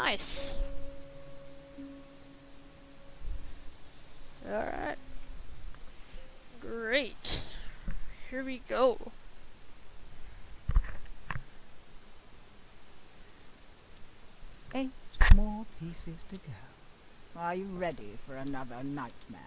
Nice. Alright. Great. Here we go. 8 more pieces to go. Are you ready for another nightmare?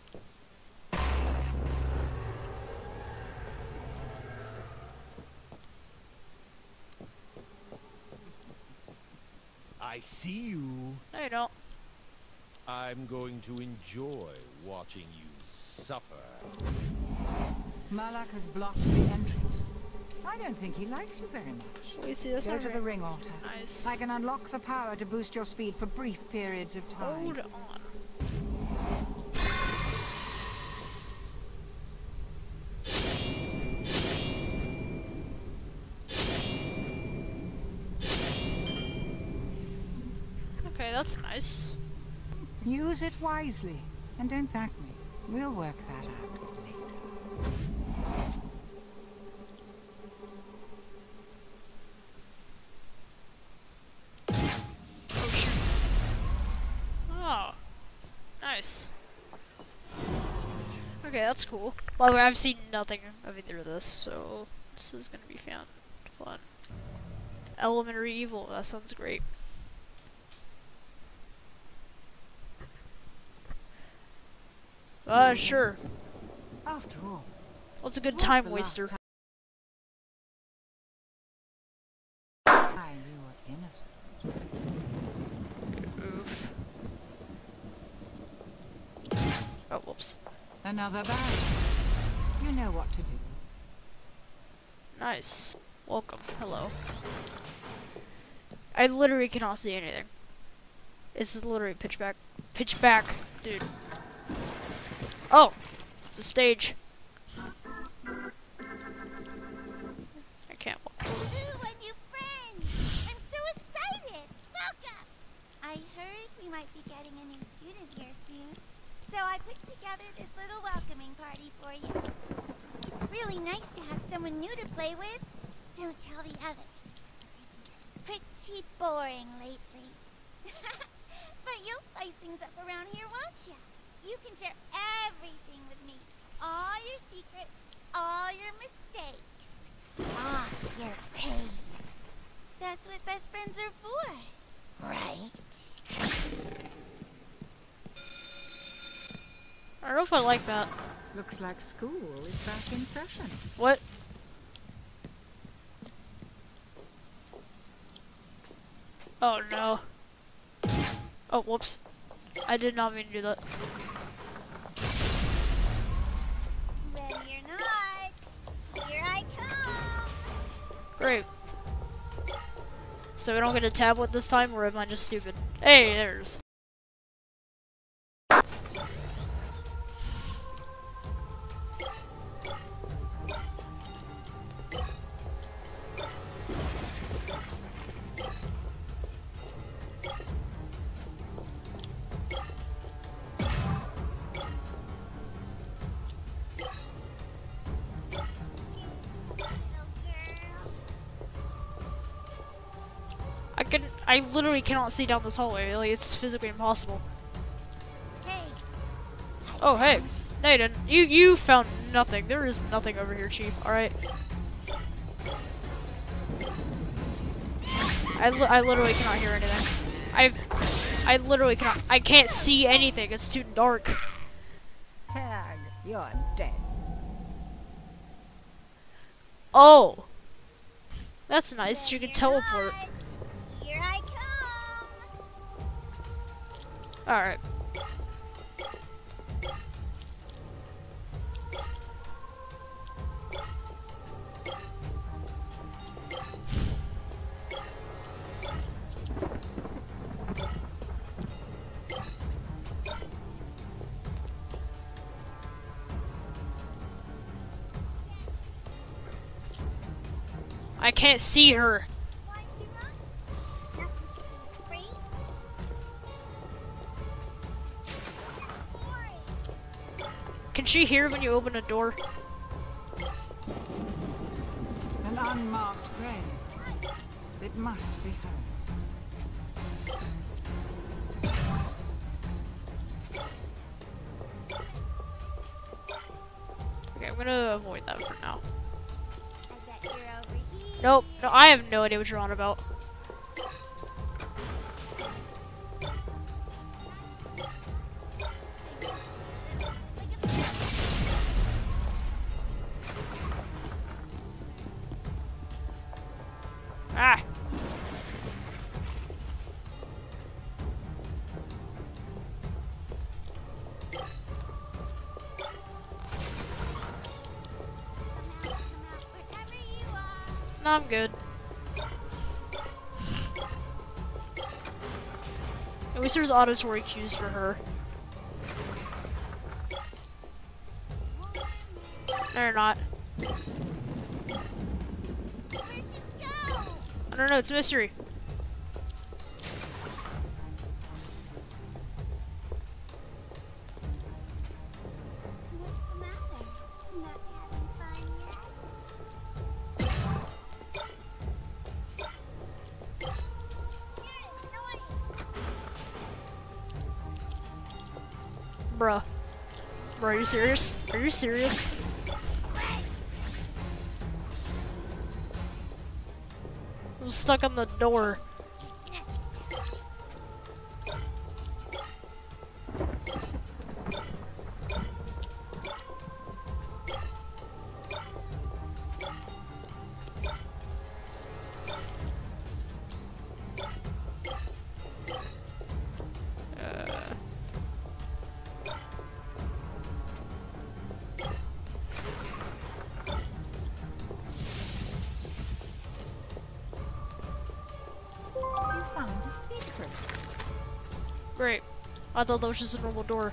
I see you. No, you don't. I'm going to enjoy watching you suffer. Malak has blocked the entrance. I don't think he likes you very much. We see this Go over to the ring altar. Nice. I can unlock the power to boost your speed for brief periods of time. Hold on. Okay, that's nice. Use it wisely, and don't thank me. We'll work that out later. Oh, shoot. Oh. Nice. Okay, that's cool. Well, I've seen nothing of either of this, so this is gonna be fun. Elementary Evil, that sounds great. Sure. After all, What's a good what's time the last waster? time you were innocent? Oof. Oh, whoops. Another barrier. You know what to do. Nice. Welcome. Hello. I literally cannot see anything. It's literally pitch back. Pitch back, dude. Oh! It's a stage. I can't walk. Ooh, a new friend! I'm so excited! Welcome! I heard we might be getting a new student here soon, so I put together this little welcoming party for you. It's really nice to have someone new to play with. Don't tell the others. Pretty boring lately. But you'll spice things up around here, won't you? You can share everything with me. All your secrets, all your mistakes. Ah, your pain. That's what best friends are for, right? I don't know if I like that. Looks like school is back in session. What? Oh no. Oh, whoops. I did not mean to do that. Ready or not, here I come. Great. So we don't get a tablet this time, or am I just stupid? Hey, there's. I literally cannot see down this hallway. Like, it's physically impossible. Hey. Oh, hey. No, you didn't. You found nothing. There is nothing over here, Chief. Alright. I literally cannot hear anything. I literally cannot. I can't see anything. It's too dark. Tag, you're dead. Oh. That's nice. You Ready can or teleport. not, here I come. Alright. I can't see her. Why'd you run? Nothing to be afraid. Boring. Can she hear when you open a door? An unmarked grave. It must be hers. Okay, I'm gonna avoid that for now. I bet you're over here. Nope. No, I have no idea what you're on about. Ah! Wherever you are. No, I'm good. At least there's auditory cues for her. No, they're not. Where'd you go? I don't know, it's a mystery. What's the matter? Not having fun yet? You're annoying. Bruh. Bro, are you serious? Are you serious? I'm stuck on the door. You found a secret. Great. I thought that was just a normal door.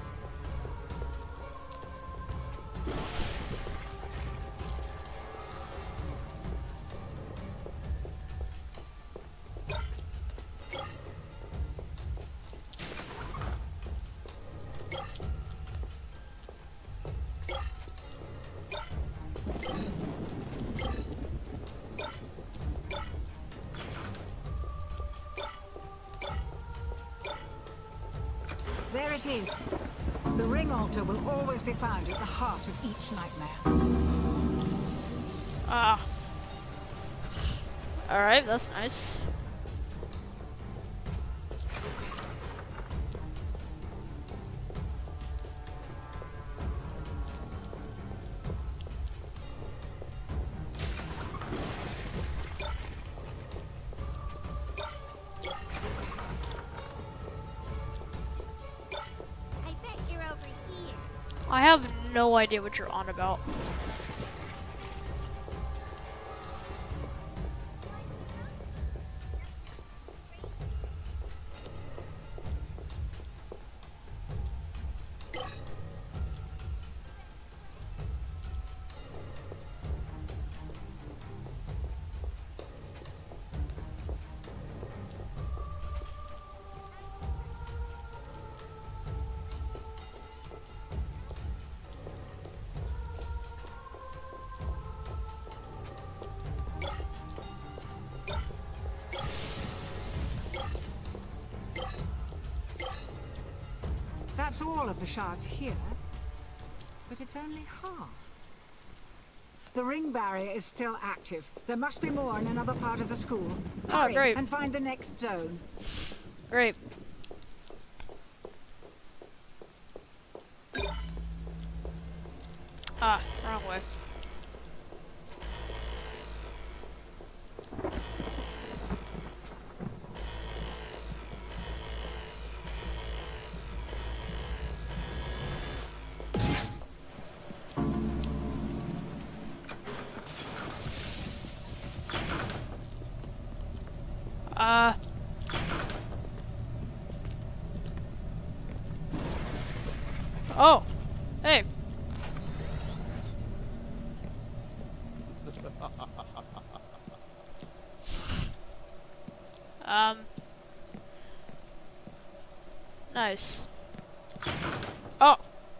There it is. The ring altar will always be found at the heart of each nightmare. Ah. Alright, that's nice. I bet you're over here. I have no idea what you're on about. That's all of the shards here, but it's only half. The ring barrier is still active. There must be more in another part of the school. Oh, Hurry great. and find the next zone. Great. Ah, wrong way. Oh. Hey. Nice. Oh.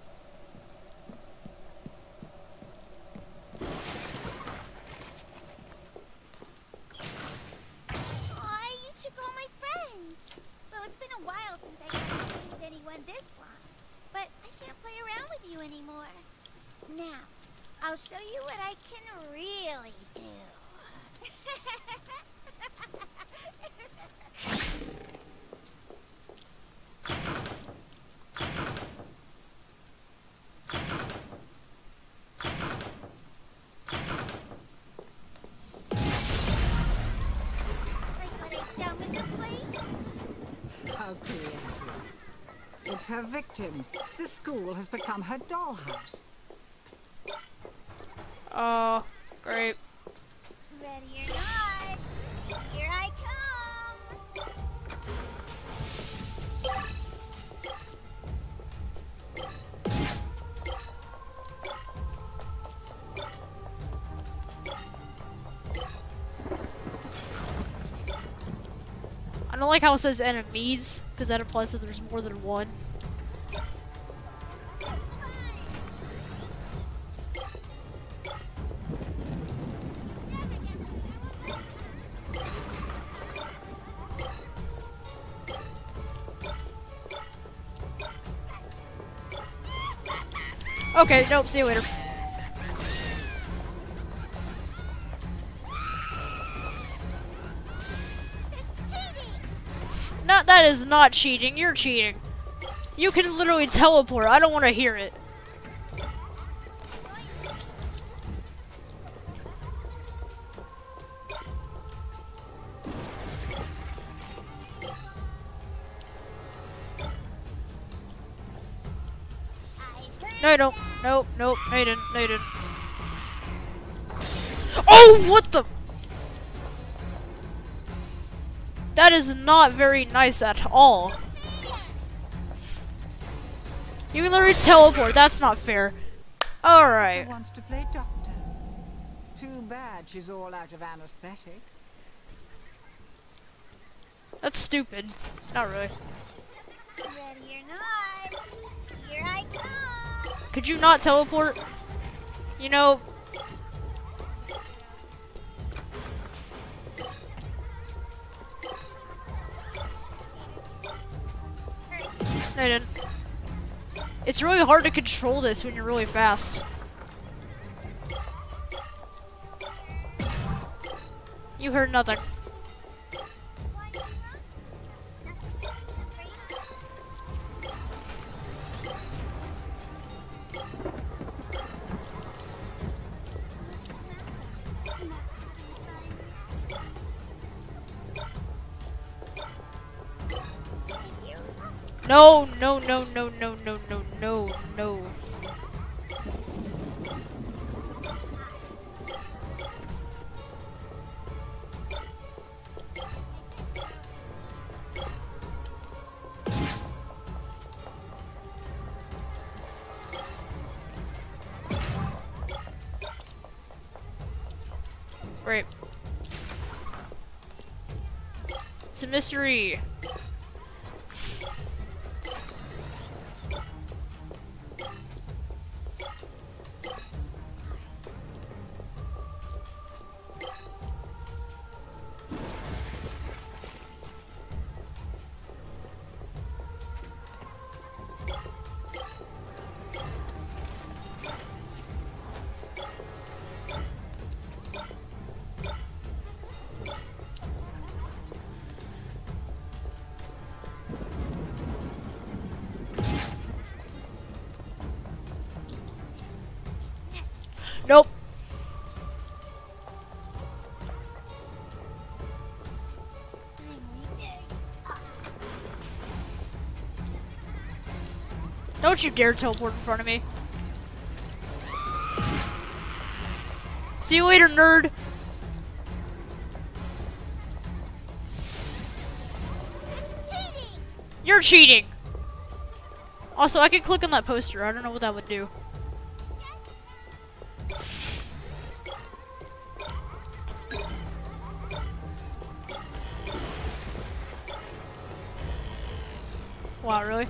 Aw, you took all my friends. Well, it's been a while since I got to play with anyone this long. But I can't play around with you anymore. Now, I'll show you what I can really do. Like what I've done with the place? How creative. It's her victims. The school has become her dollhouse. Oh, great. Ready or not, here I come. I don't like how it says enemies, because that implies that there's more than one. Okay, nope, see you later. It's cheating. No, that is not cheating. You're cheating. You can literally teleport. I don't want to hear it. No, you don't. Nope, nope. No, you didn't. No, you didn't. Oh, what the? That is not very nice at all. You can literally teleport. That's not fair. Alright. She wants to play doctor. Too bad she's all out of anesthetic. That's stupid. Not really. Ready or not, here I come. Could you not teleport? You know... No, I didn't. It's really hard to control this when you're really fast. You heard nothing. No, no, no, no, no, no, no, no, no. Great. It's a mystery. Nope. Don't you dare teleport in front of me. See you later, nerd. It's cheating. You're cheating. Also, I could click on that poster. I don't know what that would do. Wow, really?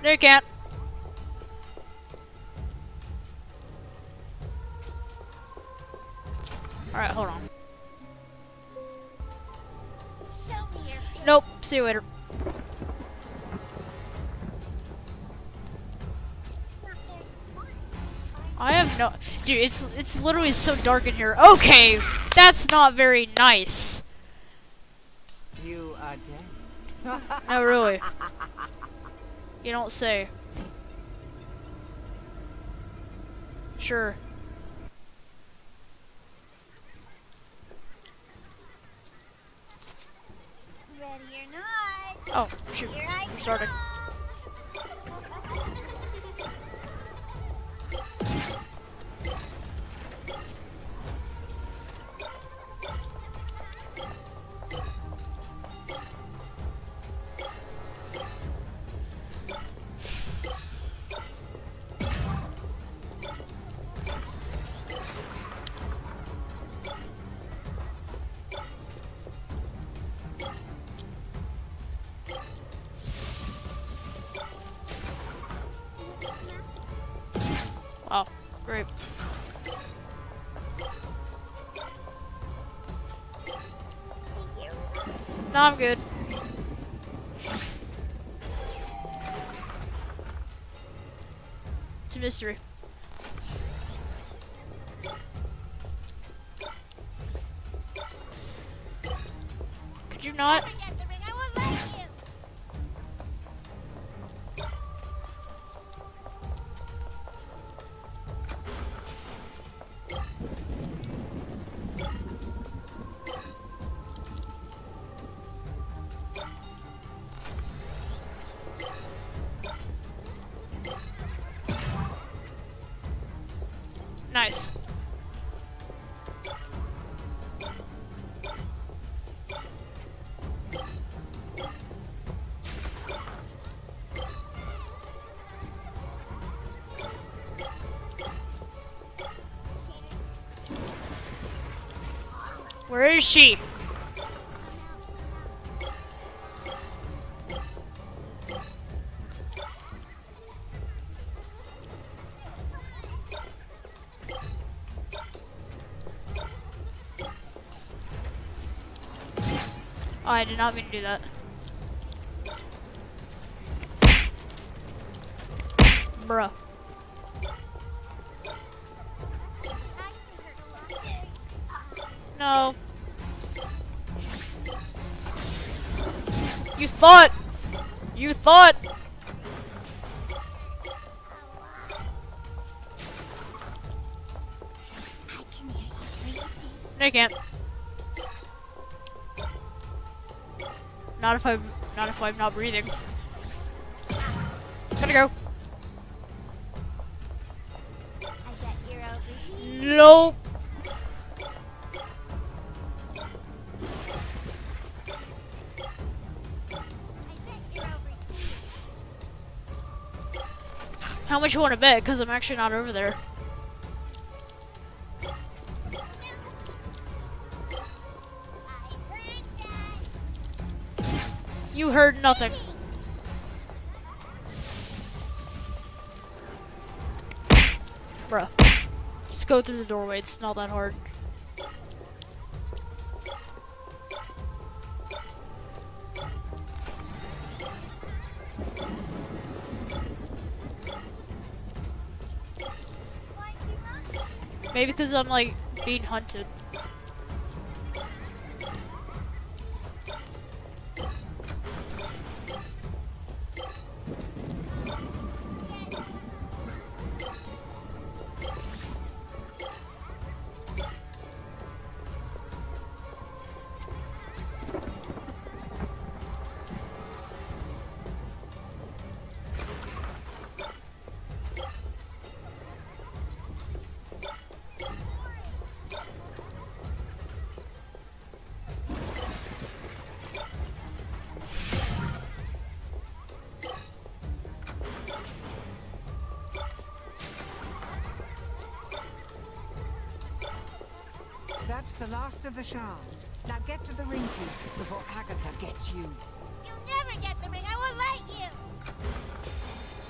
No, you can't. Alright, hold on. Show me your face. Nope, see you later. Not very smart. I have no... Dude, it's literally so dark in here. Okay, that's not very nice. You are dead. No, really. You don't say. Sure. Ready or not. Oh, shoot. Here I I'm starting. come. Oh, great. No, I'm good. It's a mystery. Could you not? Never get the ring. I won't let you. Nice. Where is she? Oh, I did not mean to do that. Bruh. No. You thought! You thought! No, you can't. Not if I'm not breathing. Gotta go. I bet you're over here. Nope. I bet you're over here. How much you want to bet? Because I'm actually not over there. I heard that. You heard nothing. Bruh. Just go through the doorway, it's not that hard. Why'd you run? Maybe because I'm like being hunted. That's the last of the shards. Now get to the ring piece before Agatha gets you. You'll never get the ring. I won't let you.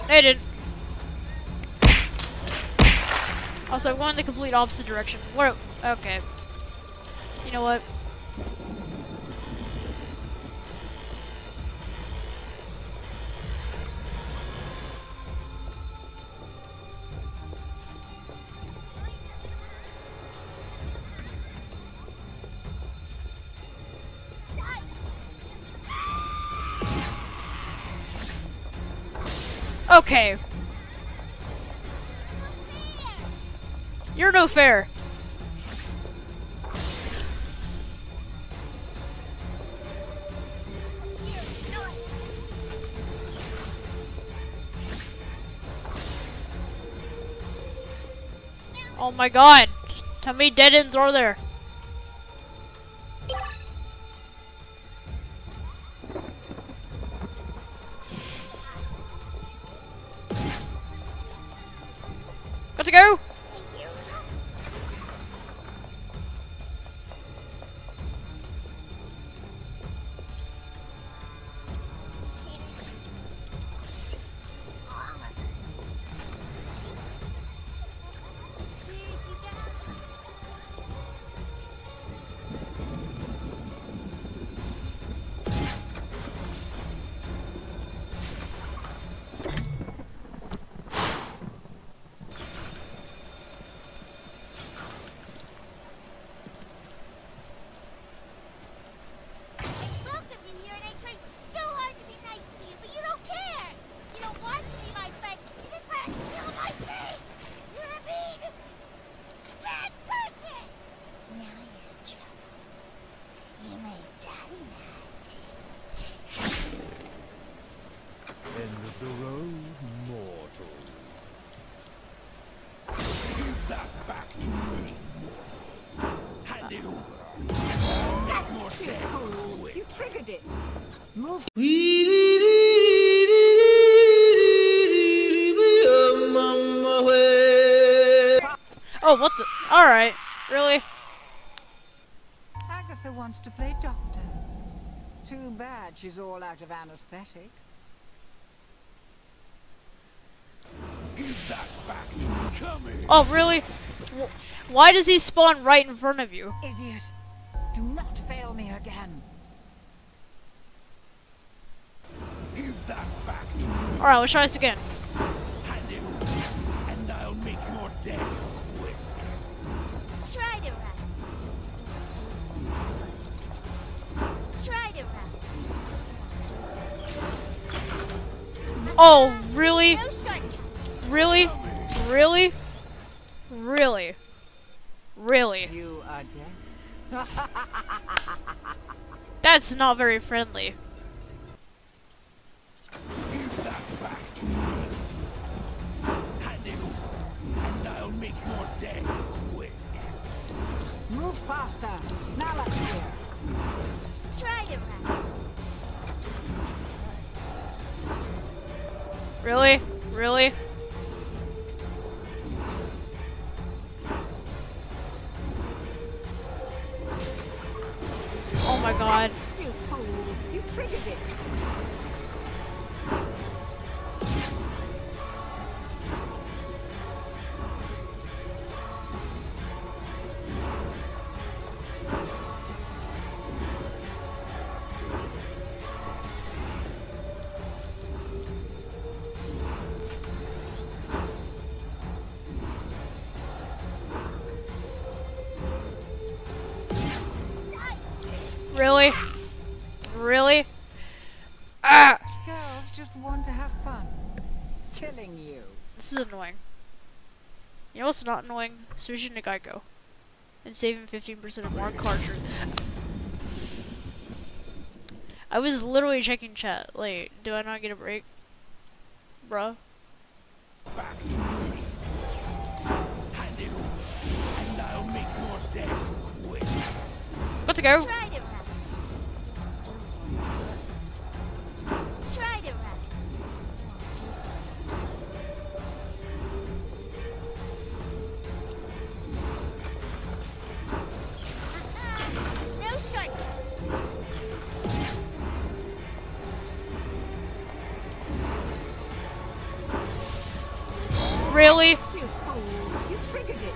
They didn't. Also, I'm going the complete opposite direction. What? Okay. You know what? Okay. You're no fair. Oh my god. How many dead ends are there? Got to go! End of the road, mortal. Give that back to me. Hand it over. Get more dead. You triggered it. Move. Oh, what the? Alright. Really? Agatha wants to play doctor. Too bad she's all out of anesthetic. Give that back to me. Come here. Oh, really? Why does he spawn right in front of you? Idiot. Do not fail me again. Give that back to me. Alright, let's try this again. Hand it over. And I'll make your dead quick. Try to run. Try to run. Oh, really? No shortcuts. Really? Really? Really? Really? You are dead. That's not very friendly. Give that back to me. Hand it over. And I'll make your dead quick. Move faster. Now let's hear. Try to run. Really? Really? Oh my god. You fool. You triggered it. Really? Really? Ah! Girls just want to have fun. Killing you. This is annoying. You know what's not annoying? Switching to Geico. And saving 15% of more cartridge. I was literally checking chat. Like, do I not get a break? Bruh. Back to me. Hand it over. And I'll make your dead quick. Got to go. Try to run. Try to run. No shortcuts. Really? You fool! You triggered it.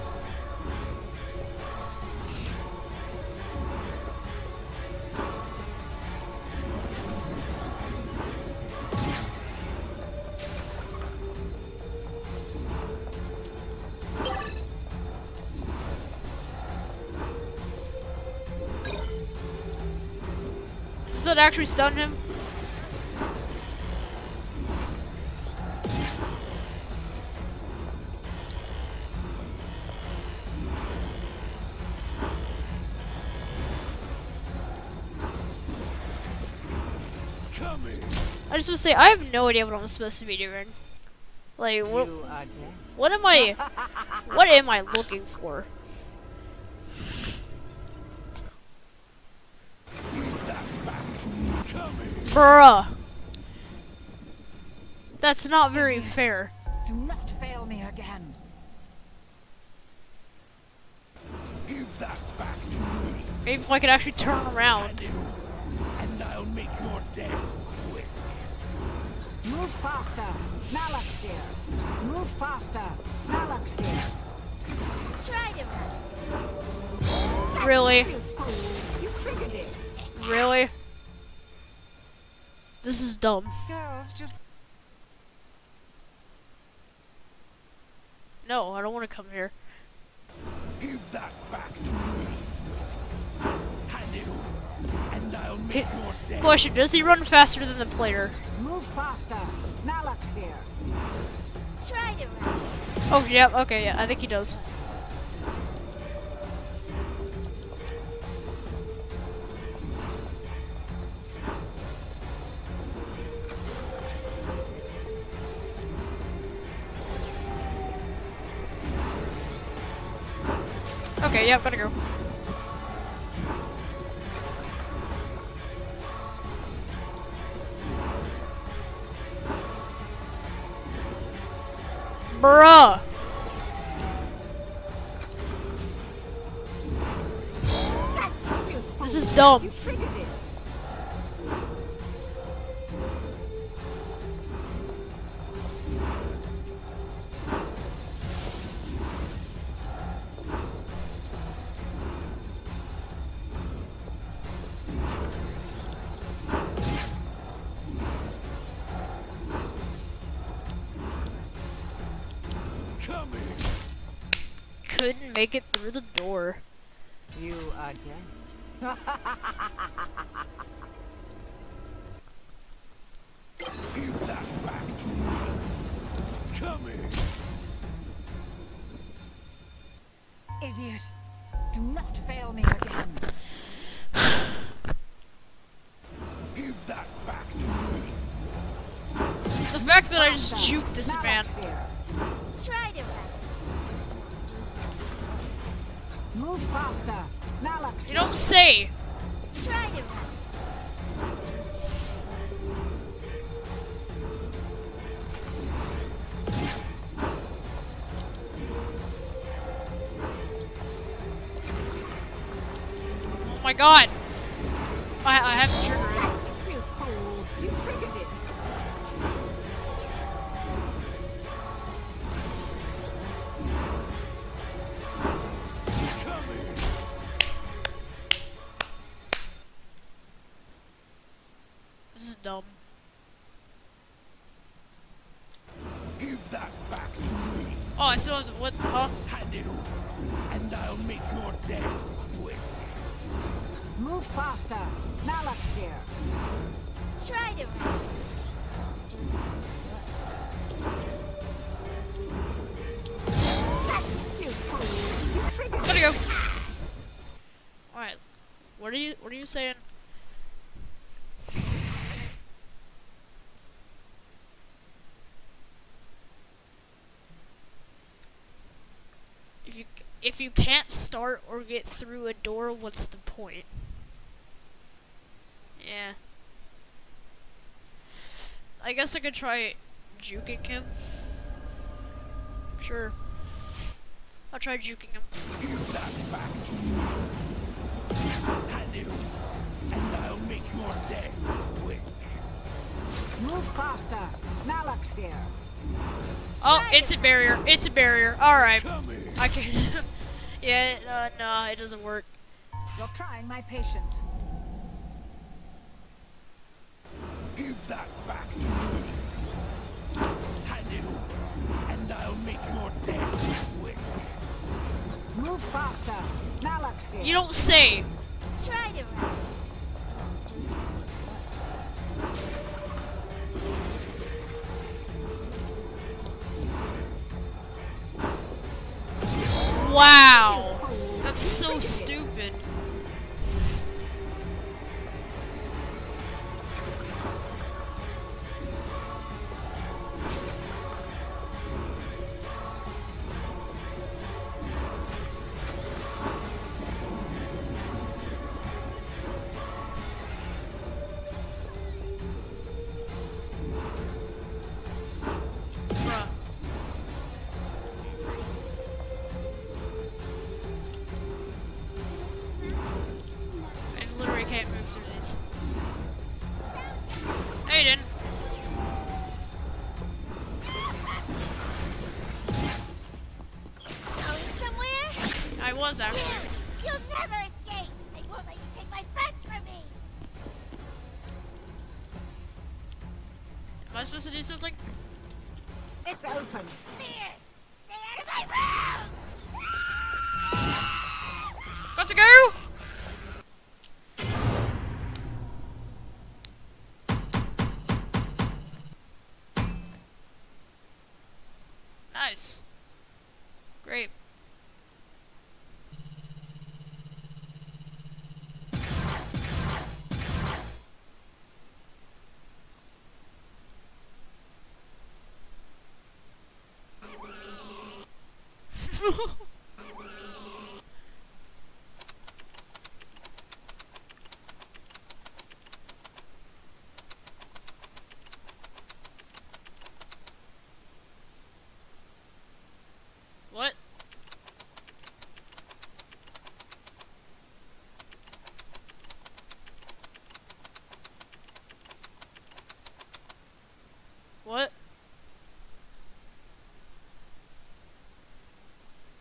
Does that actually stun him? I just want to say, I have no idea what I'm supposed to be doing. Like, what am I looking for? Bruh. That's not very fair. Do not fail me again. Give that back to me. Maybe if I could actually turn around. And I'll make your death quick. Move faster. Malak's here. Move faster. Malak's here. Try to run. Really? You fool! You triggered it. Really? This is dumb. Girls, just No, I don't want to come here. Give that back to me. Hand it over, and I'll make your death. Question, does he run faster than the player? move faster. Malak's here. Try to run. Oh, yeah, okay, yeah, I think he does. Okay, yeah, gotta go. Bruh! This is dumb. You triggered it. Couldn't make it through the door. You again? Give that back to me. Come here. Idiot. Do not fail me again. Give that back to me. The fact that I just juked this man. Malak's here. Try to run. Move faster. Malak's You here. don't say. Try to run. Oh my god. I have to trigger it. You fool. You triggered it. Come here. This is dumb. Give that back to me. Oh, I still have to, what, huh? Hand it over, and I'll make your death quick. Move faster. Malak's here. Try to run. You fool. You triggered it. Gotta go. Alright. What are you saying? If you can't start or get through a door, what's the point? Yeah. I guess I could try juking him. Sure. I'll try juking him. Give that back to me. Hand it over, and I'll make your death quick. Move faster. Malak's here. Oh, it's a barrier. It's a barrier. Alright. Come here. I can. Yeah, no, it doesn't work. You're trying my patience. Give that back to me. Hand it over, and I'll make your death quick. Move faster. Malak's here. You don't say. Try to run. Wow. That's so stupid. Bruh. I literally can't move through these. No, you didn't. Going somewhere? I was actually. You'll never escape! I won't let you take my friends from me! Am I supposed to do something? It's open. Fierce! Stay out of my room! Got to go! Nice. Great. What? What?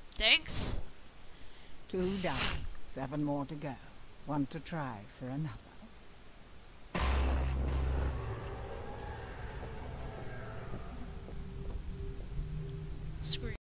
Thanks. 2 down. 7 more to go. 1 to try for another.